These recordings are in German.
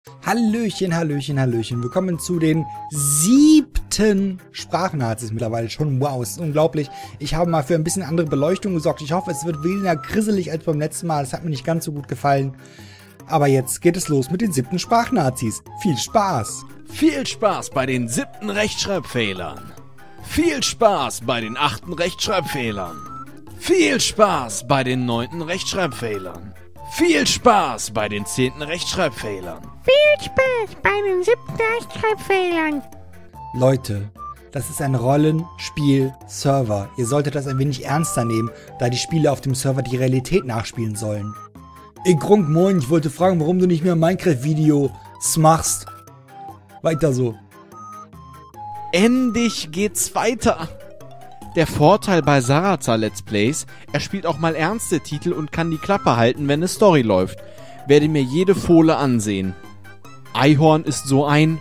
Hallöchen, Hallöchen, Hallöchen. Willkommen zu den 7. Sprachnazis mittlerweile schon. Wow, es ist unglaublich. Ich habe mal für ein bisschen andere Beleuchtung gesorgt. Ich hoffe, es wird weniger grisselig als beim letzten Mal. Es hat mir nicht ganz so gut gefallen. Aber jetzt geht es los mit den 7. Sprachnazis. Viel Spaß! Viel Spaß bei den 7. Rechtschreibfehlern. Viel Spaß bei den 8. Rechtschreibfehlern. Viel Spaß bei den 9. Rechtschreibfehlern. Viel Spaß bei den 10. Rechtschreibfehlern. Viel Spaß bei den 7. Rechtschreibfehlern. Leute, das ist ein Rollenspiel-Server. Ihr solltet das ein wenig ernster nehmen, da die Spiele auf dem Server die Realität nachspielen sollen. Ey Gronk, moin, ich wollte fragen, warum du nicht mehr Minecraft-Videos machst. Weiter so. Endlich geht's weiter. Der Vorteil bei Sarazar Let's Plays, er spielt auch mal ernste Titel und kann die Klappe halten, wenn eine Story läuft. Werde mir jede Fohle ansehen. Eihorn ist so ein...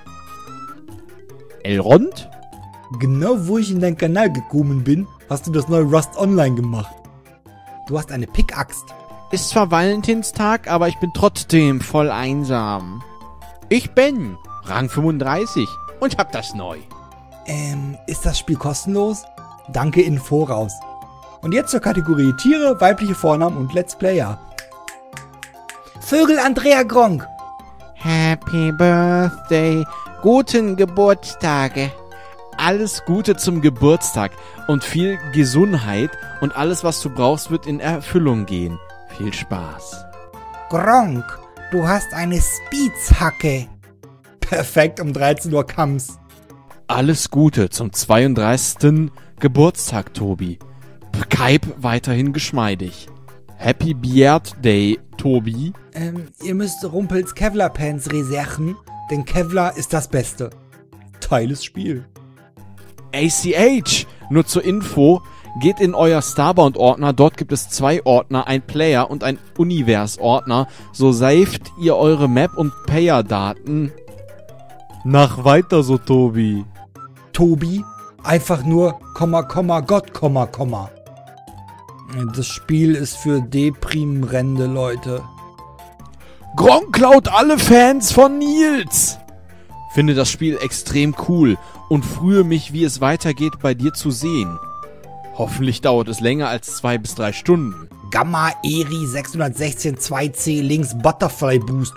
Elrond? Genau wo ich in deinen Kanal gekommen bin, hast du das neue Rust Online gemacht. Du hast eine Pickaxe. Ist zwar Valentinstag, aber ich bin trotzdem voll einsam. Ich bin Rang 35 und hab das neu. Ist das Spiel kostenlos? Danke in Voraus. Und jetzt zur Kategorie Tiere, weibliche Vornamen und Let's Player. Vögel Andrea Gronk. Happy Birthday, guten Geburtstage. Alles Gute zum Geburtstag und viel Gesundheit und alles, was du brauchst, wird in Erfüllung gehen. Viel Spaß. Gronk, du hast eine Spitzhacke. Perfekt, um 13 Uhr kam's. Alles Gute zum 32. Geburtstag, Tobi. Keib weiterhin geschmeidig. Happy Birthday, Tobi. Ihr müsst Rumpels Kevlar Pants reserchen, denn Kevlar ist das Beste. Teiles Spiel. ACH, nur zur Info, geht in euer Starbound-Ordner, dort gibt es 2 Ordner, ein Player und ein Univers-Ordner. So saved ihr eure Map- und Payer-Daten. Nach weiter so, Tobi. Tobi, einfach nur Gott, Komma. Das Spiel ist für deprimierende Leute. Gronk klaut alle Fans von Nils. Finde das Spiel extrem cool und freue mich, wie es weitergeht, bei dir zu sehen. Hoffentlich dauert es länger als 2 bis 3 Stunden. Gamma Eri 616 2C links Butterfly Boost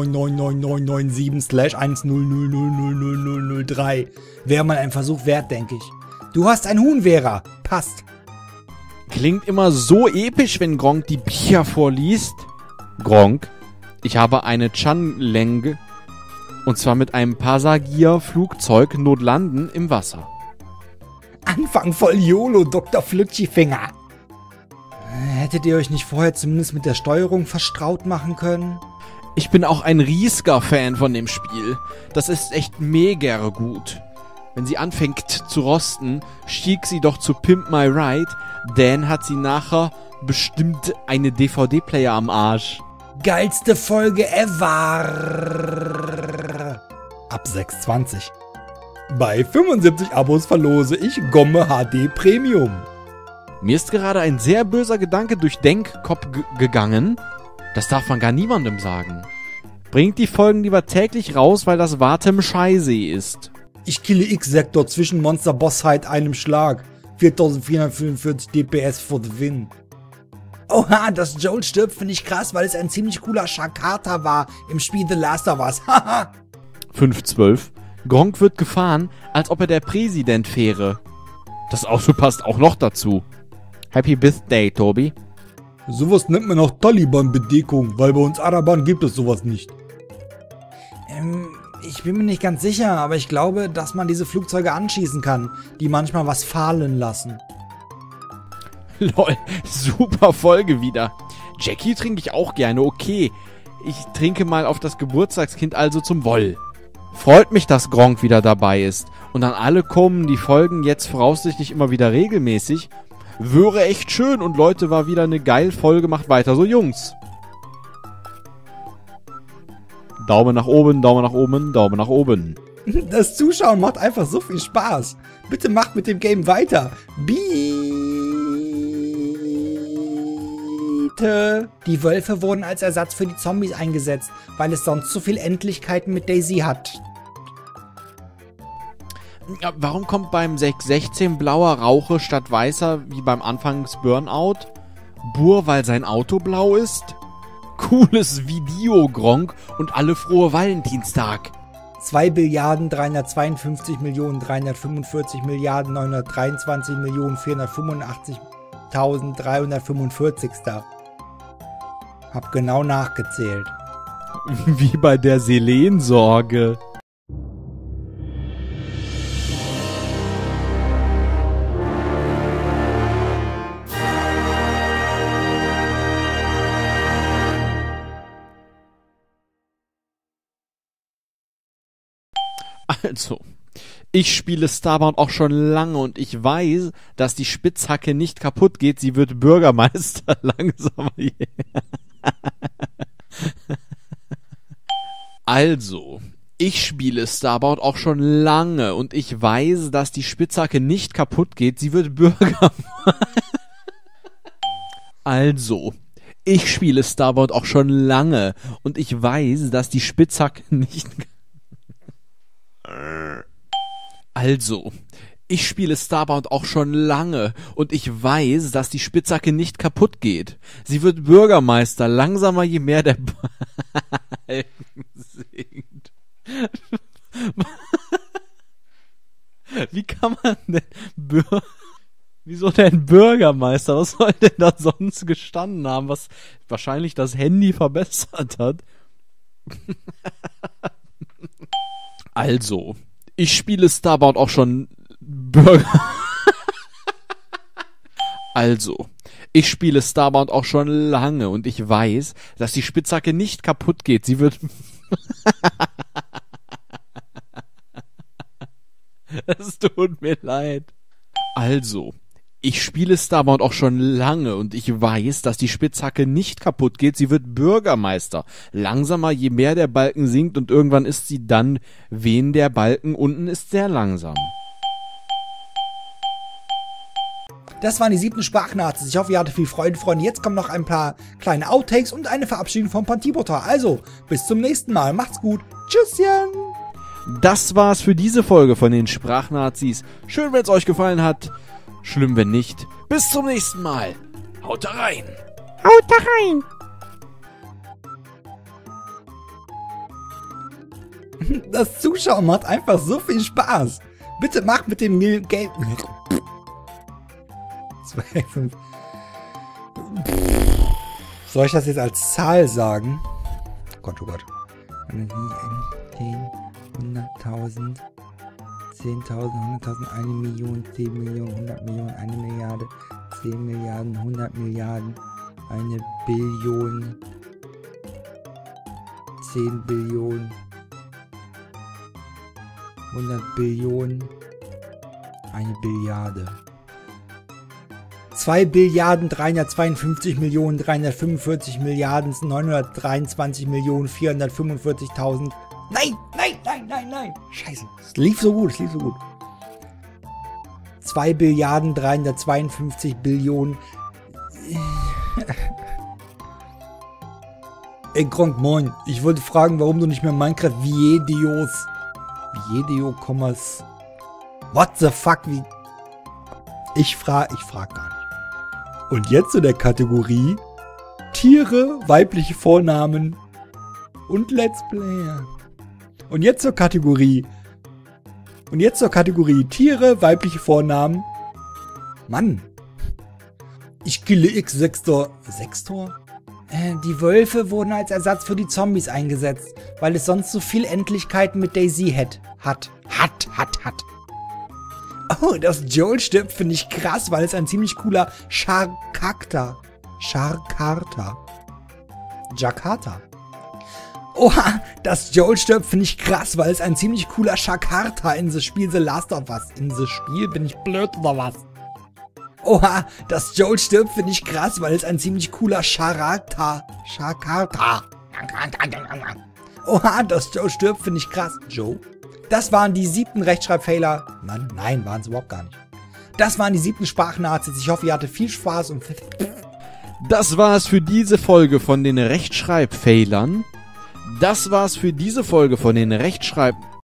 9999997/10000003. Wäre mal ein Versuch wert, denke ich. Du hast ein Huhn, Vera. Passt. Klingt immer so episch, wenn Gronk die Bücher vorliest. Gronk, ich habe eine Chan-Länge und zwar mit einem Passagier-Flugzeug notlanden im Wasser. Anfang voll YOLO, Dr. Flitschifinger. Hättet ihr euch nicht vorher zumindest mit der Steuerung verstraut machen können? Ich bin auch ein Riesker-Fan von dem Spiel. Das ist echt mega gut. Wenn sie anfängt zu rosten, stieg sie doch zu Pimp My Ride, dann hat sie nachher bestimmt eine DVD-Player am Arsch. Geilste Folge ever. Ab 6,20. Bei 75 Abos verlose ich Gomme HD Premium. Mir ist gerade ein sehr böser Gedanke durch Denkkopf gegangen. Das darf man gar niemandem sagen. Bringt die Folgen lieber täglich raus, weil das Warten scheiße ist. Ich kille X-Sektor zwischen Monster-Bossheit einem Schlag. 4445 DPS for the win. Oha, dass Joel stirbt, finde ich krass, weil es ein ziemlich cooler Shakata war im Spiel The Last of Us. Haha. 512. Gronk wird gefahren, als ob er der Präsident wäre. Das Auto passt auch noch dazu. Happy Birthday, Tobi. Sowas nennt man auch Taliban-Bedeckung, weil bei uns Arabern gibt es sowas nicht. Ich bin mir nicht ganz sicher, aber ich glaube, dass man diese Flugzeuge anschießen kann, die manchmal was fallen lassen. Lol, super Folge wieder. Jackie trinke ich auch gerne, okay. Ich trinke mal auf das Geburtstagskind, also zum Woll. Freut mich, dass Gronk wieder dabei ist. Und an alle kommen die Folgen jetzt voraussichtlich immer wieder regelmäßig. Wäre echt schön und Leute, war wieder eine geile Folge, macht weiter so, Jungs. Daumen nach oben, Daumen nach oben, Daumen nach oben. Das Zuschauen macht einfach so viel Spaß. Bitte macht mit dem Game weiter. Beep. Warte! Die Wölfe wurden als Ersatz für die Zombies eingesetzt, weil es sonst zu viel Endlichkeiten mit Daisy hat. Ja, warum kommt beim 616 blauer Rauche statt weißer wie beim Anfangs Burnout? Bur, weil sein Auto blau ist? Cooles Video, Gronk, und alle frohe Valentinstag. 2.352.345.923.485.345. Hab genau nachgezählt. Wie bei der Selensorge. Also, ich spiele Starbound auch schon lange und ich weiß, dass die Spitzhacke nicht kaputt geht. Sie wird Bürgermeister langsam. Also, ich spiele Starbound auch schon lange und ich weiß, dass die Spitzhacke nicht kaputt geht. Sie wird Bürgermeister. Also, ich spiele Starbound auch schon lange und ich weiß, dass die Spitzhacke nicht... Also, ich spiele Starbound auch schon lange und ich weiß, dass die Spitzhacke nicht kaputt geht. Sie wird Bürgermeister, langsamer je mehr der Balken sinkt. Wie kann man denn Wieso denn Bürgermeister? Was soll denn da sonst gestanden haben, was wahrscheinlich das Handy verbessert hat? Also, ich spiele Starbound auch schon Also, ich spiele Starbound auch schon lange und ich weiß, dass die Spitzhacke nicht kaputt geht. Sie wird... Es tut mir leid. Also, ich spiele Starbound auch schon lange und ich weiß, dass die Spitzhacke nicht kaputt geht. Sie wird Bürgermeister. Langsamer, je mehr der Balken sinkt und irgendwann ist sie dann, wen der Balken unten ist sehr langsam. Das waren die 7. Sprachnachrichten. Ich hoffe, ihr hattet viel Freude, Freunde. Jetzt kommen noch ein paar kleine Outtakes und eine Verabschiedung vom Pantibota. Also, bis zum nächsten Mal. Macht's gut. Tschüsschen. Das war's für diese Folge von den Sprachnazis. Schön, wenn es euch gefallen hat. Schlimm, wenn nicht. Bis zum nächsten Mal. Haut da rein. Haut da rein. Das Zuschauen macht einfach so viel Spaß. Bitte macht mit dem Geld... 2, 5... Soll ich das jetzt als Zahl sagen? Oh Gott, oh Gott. 10, 100.000... 10.000, 100.000, 1 Million, 10 Millionen, 100 Millionen, 1 Milliarde, 10 Milliarden, 100 Milliarden, 1 Billion, 10 Billionen, 100 Billionen, 1 Billiarde. 2 Billiarden, 352 Millionen, 345 Milliarden, 923 Millionen, 445.000. Nein, nein, nein, nein, nein. Scheiße. Es lief so gut, es lief so gut. 2 Billiarden, 352 Billionen. Ey, Gronk, moin. Ich wollte fragen, warum du nicht mehr Minecraft Videos... Kommas... What the fuck? Wie... Ich frag gar nicht. Und jetzt zu der Kategorie Tiere, weibliche Vornamen und Let's Player. Und jetzt zur Kategorie Tiere, weibliche Vornamen. Mann. Ich kille X6tor. Sextor? Die Wölfe wurden als Ersatz für die Zombies eingesetzt, weil es sonst so viel Endlichkeiten mit Daisy hat. Oh, dass Joel stirbt, finde ich krass, weil es ein ziemlich cooler Jakarta. Oha, dass Joel stirbt, finde ich krass, weil es ein ziemlich cooler Jakarta in das Spiel The Last of Us. In das Spiel bin ich blöd oder was? Oha, dass Joel stirbt, finde ich krass, weil es ein ziemlich cooler Jakarta. Oha, dass Joe stirbt, finde ich krass. Joe? Das waren die 7. Rechtschreibfehler. Nein, waren es überhaupt gar nicht. Das waren die 7. Sprachnazis. Ich hoffe, ihr hattet viel Spaß und... Das war's für diese Folge von den Rechtschreibfehlern. Das war's für diese Folge von den